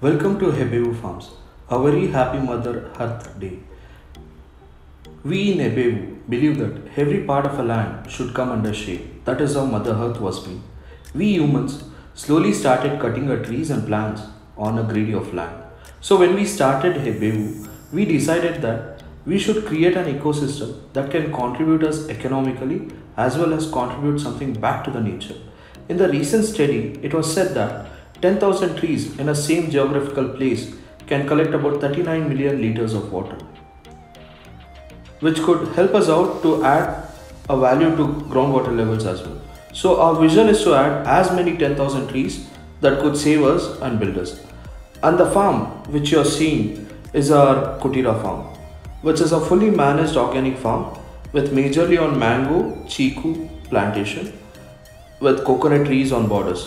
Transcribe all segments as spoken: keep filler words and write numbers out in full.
Welcome to Hebbevu Farms, a very happy Mother Earth Day. We in Hebbevu believe that every part of a land should come under shade. That is how Mother Earth was made. We humans slowly started cutting our trees and plants on a grade of land. So when we started Hebbevu, we decided that we should create an ecosystem that can contribute us economically as well as contribute something back to the nature. In the recent study, it was said that ten thousand trees in a same geographical place can collect about thirty-nine million liters of water, which could help us out to add a value to groundwater levels as well. So our vision is to add as many ten thousand trees that could save us and build us. And the farm which you are seeing is our Kutira farm, which is a fully managed organic farm with majorly on mango, chiku plantation with coconut trees on borders.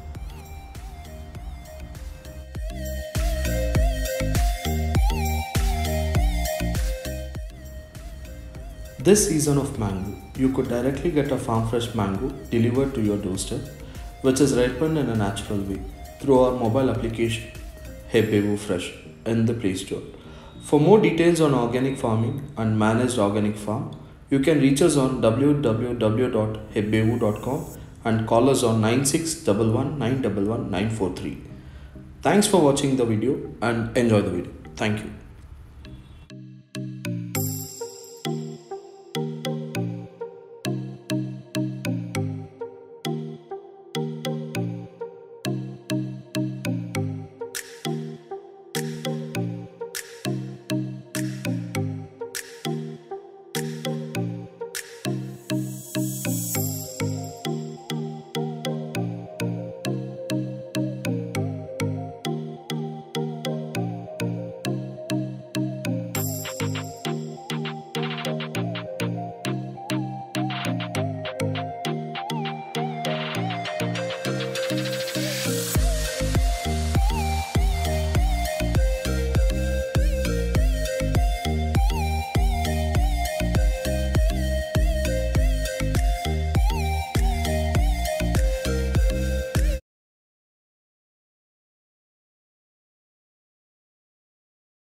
This season of mango, you could directly get a farm fresh mango delivered to your doorstep, which is ripened in a natural way through our mobile application Hebbevu Fresh in the Play Store. For more details on organic farming and managed organic farm, you can reach us on w w w dot hebbevu dot com and call us on nine six one one nine one one nine four three. Thanks for watching the video and enjoy the video. Thank you.